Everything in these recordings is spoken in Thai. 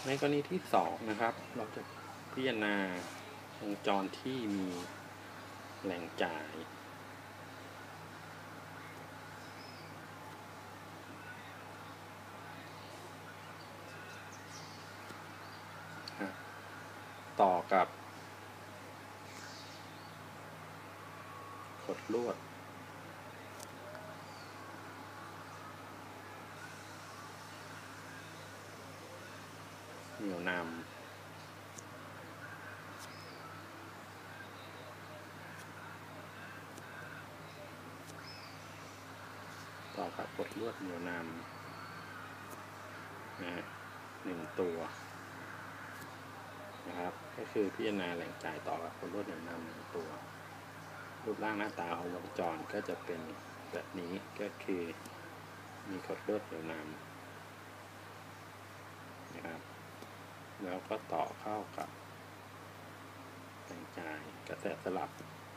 ในกรณีที่2นะครับเราจะพิจารณาวงจรที่มีแหล่งจ่ายต่อกับขดลวดเหนี่ยวนำต่อกับขดลวดเหนี่ยวนำนะ1 ตัวนะครับก็คือพิจารณาแหล่งจ่ายต่อกับขดลวดเหนี่ยวนำ1 ตัวรูปร่างหน้าตาของวงจรก็จะเป็นแบบนี้ก็คือมีขดลวดเหนี่ยวนำนะครับแล้วก็ต่อเข้ากับแหล่งจ่ายกระแสสลับ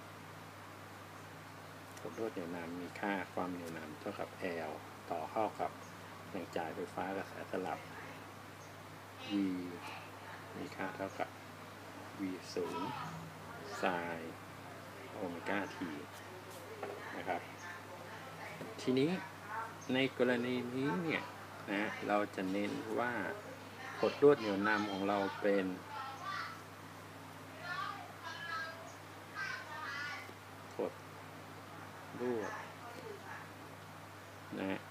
ขดลวดเหนี่ยวนำมีค่าความเหนี่ยวนำเท่ากับ L ต่อเข้ากับแหล่งจ่ายไฟฟ้ากระแสสลับ V มีค่าเท่ากับ V0 sin โอเมก้า t นะครับทีนี้ในกรณีนี้เนี่ยนะเราจะเน้นว่าขดลวดเหนี่ยวนำของเราเป็นขดลวดนะ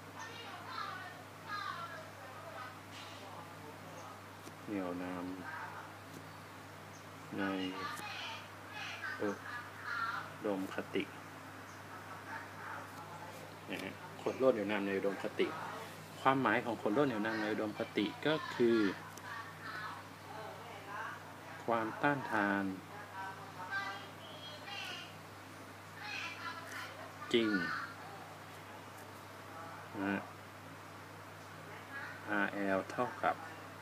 เหนี่ยวนำในอุดมคตินะฮะขดลวดเหนี่ยวนำในอุดมคติความหมายของขดลวดเหนี่ยวนำในอุดมคติก็คือความต้านทานจริงนะ RL เท่ากับ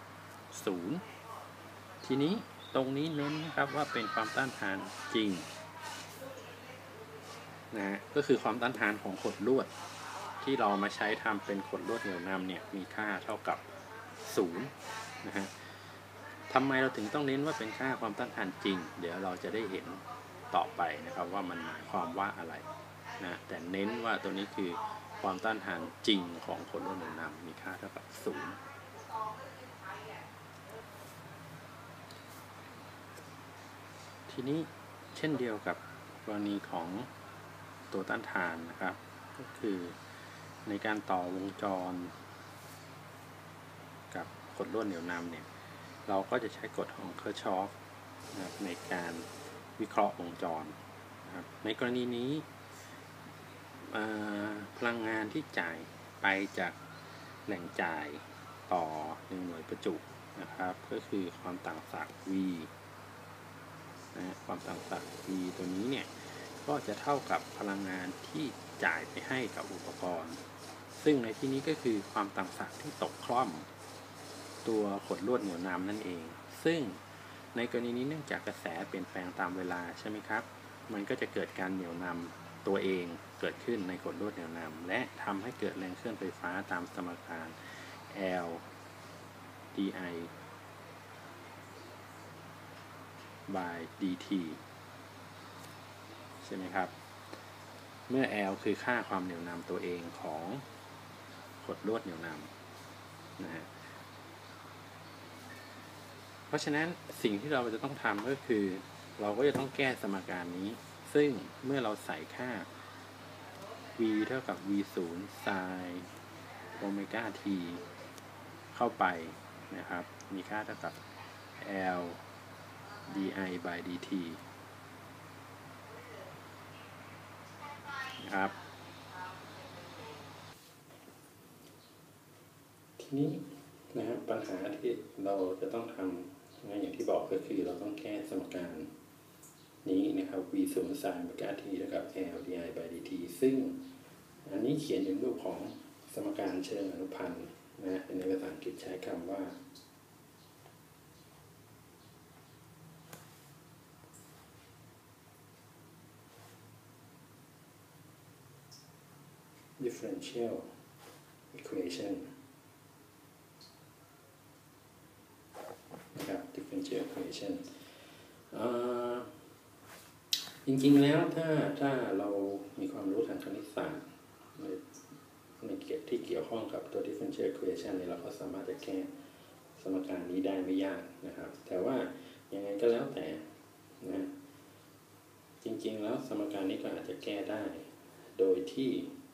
0ทีนี้ตรงนี้เน้นนะครับว่าเป็นความต้านทานจริงนะฮะก็คือความต้านทานของขดลวดที่เรามาใช้ทำเป็นขดลวดเหนี่ยวนำเนี่ยมีค่าเท่ากับ0นะฮะทำไมเราถึงต้องเน้นว่าเป็นค่าความต้านทานจริงเดี๋ยวเราจะได้เห็นต่อไปนะครับว่ามันหมายความว่าอะไรนะแต่เน้นว่าตัวนี้คือความต้านทานจริงของขดลวดเหนี่ยวนำมีค่าเท่ากับ0ทีนี้เช่นเดียวกับกรณีของตัวต้านทานนะครับก็คือในการต่อวงจรกับขดลวดเหนี่ยวนำเนี่ยเราก็จะใช้กฎของเคอร์ชอฟนะครับในการวิเคราะห์วงจรนะครับในกรณีนี้พลังงานที่จ่ายไปจากแหล่งจ่ายต่อ1 หน่วยประจุนะครับก็คือความต่างศักย์ V นะความต่างศักย์ V ตัวนี้เนี่ยก็จะเท่ากับพลังงานที่จ่ายไปให้กับอุปกรณ์ซึ่งในที่นี้ก็คือความต่างศักย์ที่ตกคล่อมตัวขดลวดเหนี่ยวนำนั่นเองซึ่งในกรณีนี้เนื่องจากกระแสเปลี่ยนแปลงตามเวลาใช่ไหมครับมันก็จะเกิดการเหนี่ยวนำตัวเองเกิดขึ้นในขดลวดเหนี่ยวนำและทำให้เกิดแรงเคลื่อนไฟฟ้าตามสมการ L di by dt ใช่ไหมครับเมื่อ L คือค่าความเหนี่ยวนำตัวเองของขดลวดเหนี่ยวนำนะฮะเพราะฉะนั้นสิ่งที่เราจะต้องทำก็คือเราก็จะต้องแก้สมการนี้ซึ่งเมื่อเราใส่ค่า v เท่ากับ v0 sin โอเมก้า t เข้าไปนะครับมีค่าเท่ากับ L di by dt นะครับทีนี้นะครับปัญหาที่เราจะต้องทำอย่างที่บอกก็คือเราต้องแก้สมการนี้นะครับ v0 sin โอเมก้า t เท่ากับ L di by dt ซึ่งอันนี้เขียนในรูปของสมการเชิงอนุพันธ์นะในภาษาอังกฤษใช้คำว่า differential equation equation จริงๆแล้วถ้าเรามีความรู้ทางคณิตศาสตร์ในเกี่ยวที่เกี่ยวข้องกับตัว differential equation เนี่ยเราก็สามารถจะแก้สมการนี้ได้ไม่ยากนะครับแต่ว่ายังไงก็แล้วแต่นะจริงๆแล้วสมการนี้ก็อาจจะแก้ได้โดยที่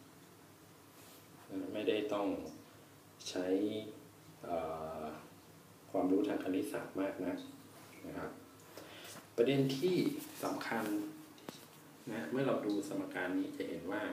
ไม่ได้ต้องใช้ความรู้ทางคณิตศาสตร์มากนะครับประเด็นที่สำคัญนะเมื่อเราดูสมการนี้จะเห็นว่า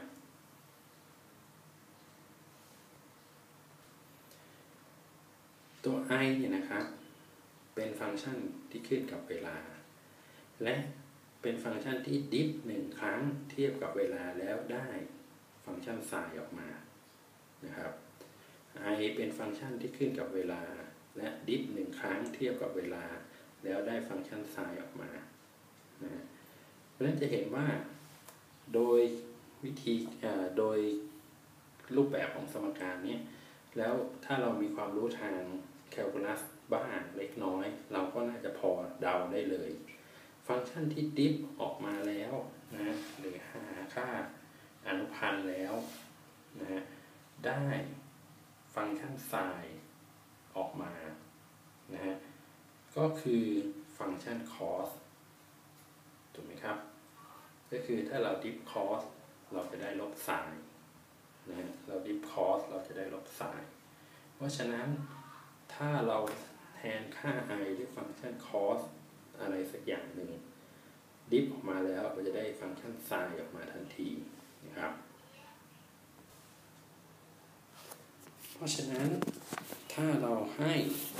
ตัว i เนี่ยนะครับเป็นฟังก์ชันที่ขึ้นกับเวลาและเป็นฟังก์ชันที่ดิฟ1ครั้งเทียบกับเวลาแล้วได้ฟังก์ชันไซน์ออกมานะครับ i เป็นฟังก์ชันที่ขึ้นกับเวลาและดิฟ1ครั้งเทียบกับเวลาแล้วได้ฟังก์ชันไซน์ออกมานะเพราะฉะนั้นจะเห็นว่าโดยวิธีโดยรูปแบบของสมการนี้แล้วถ้าเรามีความรู้ทางแคลคูลัสบ้างเล็กน้อยเราก็น่าจะพอเดาได้เลยฟังก์ชันที่ดิฟออกมาแล้วนะหรือหาค่าอนุพันธ์แล้วนะได้ฟังก์ชันไซน์ออกมานะฮะก็คือฟังก์ชัน cos ถูกไหมครับก็คือถ้าเราดิฟ cos เราจะได้ลบไซน์นะฮะเราดิฟ cos เราจะได้ลบไซน์เพราะฉะนั้นถ้าเราแทนค่า i ด้วยฟังก์ชัน cos อะไรสักอย่างหนึ่งดิฟออกมาแล้วเราจะได้ฟังก์ชันไซน์ออกมาทันทีนะครับเพราะฉะนั้นถ้าเราให้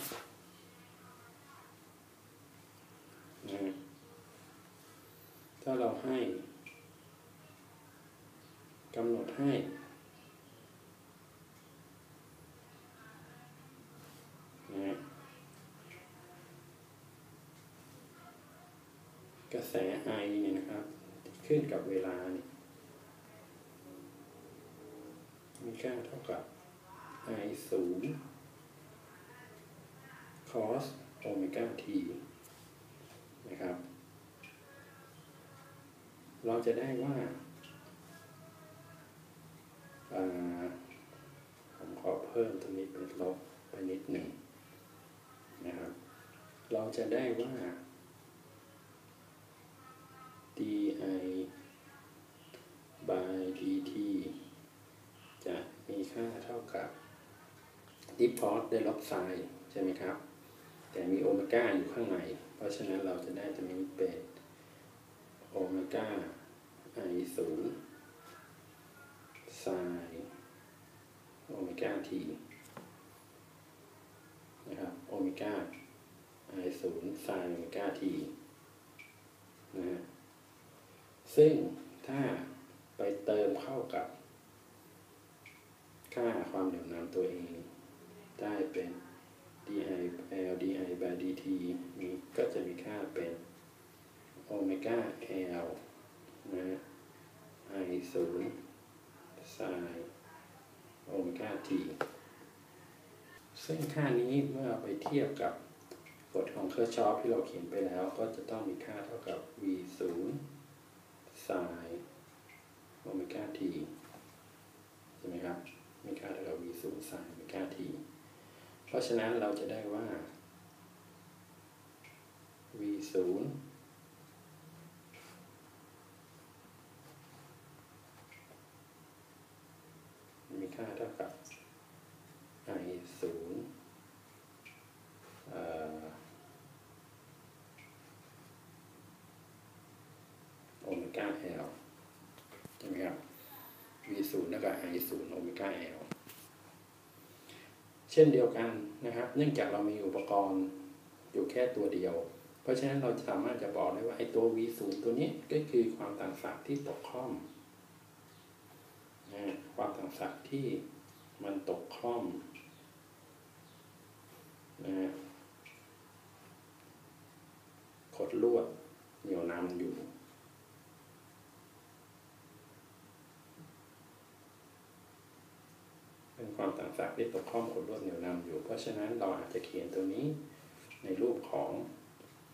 กำหนดให้กระแส i เนี่ยนะครับขึ้นกับเวลาเนี่ยมีค่าเท่ากับ i 0 cos โอเมก้า t นะครับเราจะได้ว่าผมขอเพิ่มตรงนี้เป็นลบไปนิดหนึ่งนะครับเราจะได้ว่า di by dt จะมีค่าเท่ากับ diff cos ได้ลบไซน์ใช่ไหมครับแต่มีโอเมก้าอยู่ข้างในเพราะฉะนั้นเราจะได้ตรงนี้เป็นโอเมก้า i 0 ไซน์โอเมก้า t นะครับโอเมก้า i 0 ไซน์โอเมก้า t นะฮะซึ่งถ้าไปเติมเข้ากับค่าความเหลื่อมล้ำตัวเองได้เป็น di l di by dt นี้ก็จะมีค่าเป็นโอเมก้า l นะ i 0 ไซน์โอเมก้า t ซึ่งค่านี้เมื่อไปเทียบกับกฎของเคอร์ชอฟที่เราเขียนไปแล้วก็จะต้องมีค่าเท่ากับ v 0 ไซน์โอเมก้า t ใช่ไหมครับมีค่าเท่ากับ v 0 ไซน์โอเมก้า t เพราะฉะนั้นเราจะได้ว่า v 0มีค่าเท่ากับ i 0โอเมก้า l ใช่ไหมครับ v 0แล้วก็ i 0โอเมก้า l เช่นเดียวกันนะครับเนื่องจากเรามีอุปกรณ์อยู่แค่ตัวเดียวเพราะฉะนั้นเราสามารถจะบอกได้ว่าไอ้ตัว v 0ตัวนี้ก็คือความต่างศักย์ที่ตกค่อมความต่างศักย์ที่มันตกค่อมขดลวดเหนี่ยวนำอยู่เป็นความต่างศักย์ที่ตกค่อมขดลวดเหนี่ยวนำอยู่เพราะฉะนั้นเราอาจจะเขียนตัวนี้ในรูปของ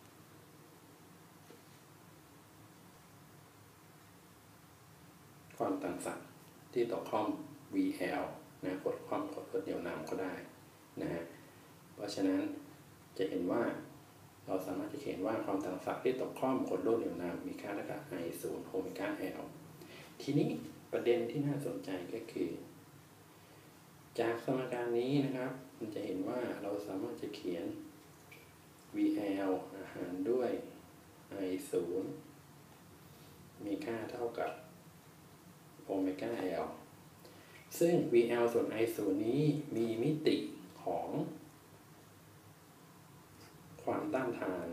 ความต่างศักย์ที่ตกข้อม VL นะกดข้อมกดลวดเหนี่ยวนำก็ได้นะฮะเพราะฉะนั้นจะเห็นว่าเราสามารถจะเขียนว่าความต่างศักย์ที่ตกข้อมกดลวดเหนี่ยวนำมีค่าเท่ากับ I0 โอเมก้า L ทีนี้ประเด็นที่น่าสนใจก็คือจากสมการนี้นะครับมันจะเห็นว่าเราสามารถจะเขียน VL หารด้วย I0 มีค่าเท่ากับโอเมก้า L ซึ่ง VL ส่วน I0 นี้มีมิติของความต้านทาน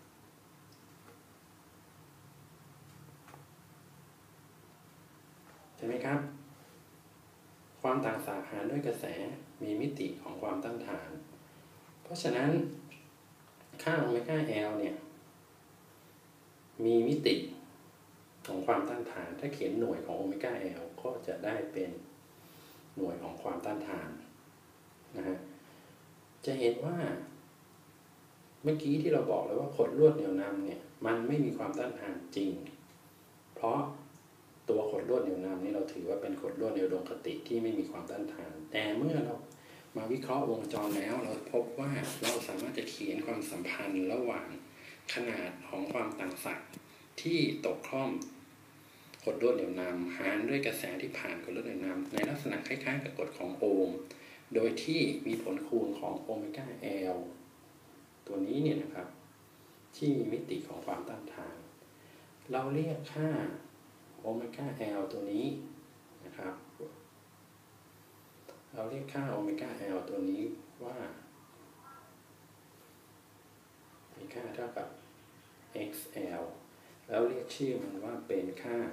ใช่ไหมครับความต่างศักย์หารด้วยกระแสมีมิติของความต้านทานเพราะฉะนั้นค่าโอเมก้า L เนี่ยมีมิติของความต้านทานถ้าเขียนหน่วยของโอเมก้า L ก็จะได้เป็นหน่วยของความต้านทานนะฮะจะเห็นว่าเมื่อกี้ที่เราบอกเลยว่าขดลวดเหนี่ยวนำเนี่ยมันไม่มีความต้านทานจริงเพราะตัวขดลวดเหนี่ยวนำนี่เราถือว่าเป็นขดลวดในอุดมคติที่ไม่มีความต้านทานแต่เมื่อเรามาวิเคราะห์วงจรแล้วเราพบว่าเราสามารถจะเขียนความสัมพันธ์ระหว่างขนาดของความต่างศักย์ที่ตกข้อมขดลวดเหนี่ยวนำหารด้วยกระแสที่ผ่านขดลวดเหนี่ยวนำในลักษณะคล้ายๆกับกฎของโอห์มโดยที่มีผลคูณของโอเมก้า L ตัวนี้เนี่ยนะครับที่มีมิติของความต้านทานเราเรียกค่าโอเมก้า L ตัวนี้นะครับเราเรียกค่าโอเมก้า L ตัวนี้ว่ามีค่าเท่ากับ XL แล้วเรียกชื่อมันว่าเป็นค่า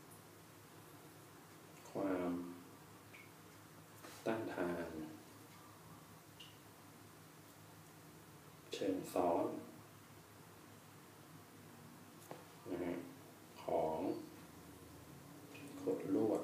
ความต้านทานเชิงซ้อนนะฮะของขดลวด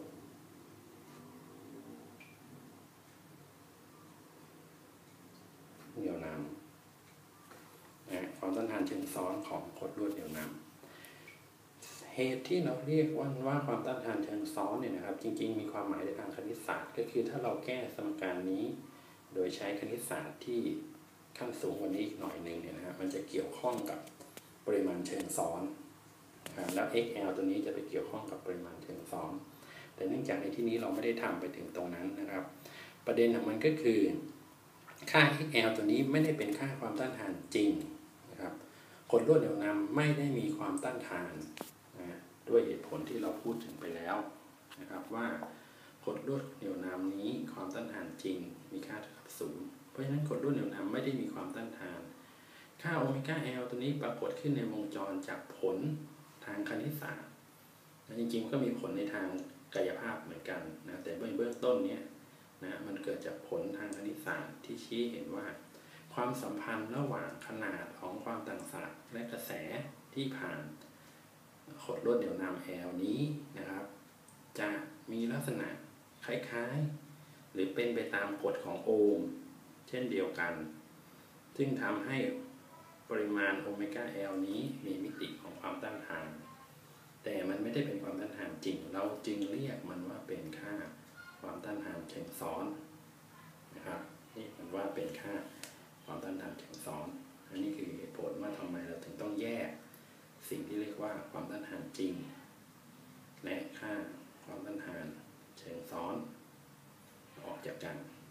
เหนี่ยวนำนะความต้านทานเชิงซ้อนของขดลวดเหนี่ยวนำเหตุที่เราเรียกว่าความต้านทานเชิงซ้อนเนี่ยนะครับจริงๆมีความหมายในทางคณิตศาสตร์ก็คือถ้าเราแก้สมการนี้โดยใช้คณิตศาสตร์ที่ขั้นสูงกว่านี้อีกหน่อยหนึ่งเนี่ยนะครับมันจะเกี่ยวข้องกับปริมาณเชิงซ้อนแล้ว XL ตัวนี้จะไปเกี่ยวข้องกับปริมาณเชิงซ้อนแต่เนื่องจากในที่นี้เราไม่ได้ทำไปถึงตรงนั้นนะครับประเด็นของมันก็คือค่า XL ตัวนี้ไม่ได้เป็นค่าความต้านทานจริงนะครับขดลวดเหนี่ยวนำไม่ได้มีความต้านทานนะด้วยเหตุผลที่เราพูดถึงไปแล้วนะครับว่าขดลวดเหนี่ยวนำนี้ความต้านทานจริงมีค่าเท่ากับ0เพราะฉะนั้นขดลวดเหนี่ยวนำไม่ได้มีความต้านทานค่าโอเมก้า L ตัวนี้ปรากฏขึ้นในวงจรจากผลทางคณิตศาสตร์จริงๆก็มีผลในทางกายภาพเหมือนกันนะแต่เบื้องต้นเนี่ยนะมันเกิดจากผลทางคณิตศาสตร์ที่ชี้เห็นว่าความสัมพันธ์ระหว่างขนาดของความต่างศักย์และกระแสที่ผ่านขดลวดเหนี่ยวนำ L นี้นะครับจะมีลักษณะคล้ายๆหรือเป็นไปตามกฎของโอห์มเช่นเดียวกันซึ่งทำให้ปริมาณโอเมก้า L นี้มีมิติของความต้านทานแต่มันไม่ได้เป็นความต้านทานจริงเราจึงเรียกมันว่าเป็นค่าความต้านทานเชิงซ้อนนะครับนี่มันว่าเป็นค่าความต้านทานเชิงซ้อนอันนี้คือเหตุผลว่าทำไมเราถึงต้องแยกสิ่งที่เรียกว่าความต้านทานจริงและค่าความต้านทานเชิงซ้อนออกจากกัน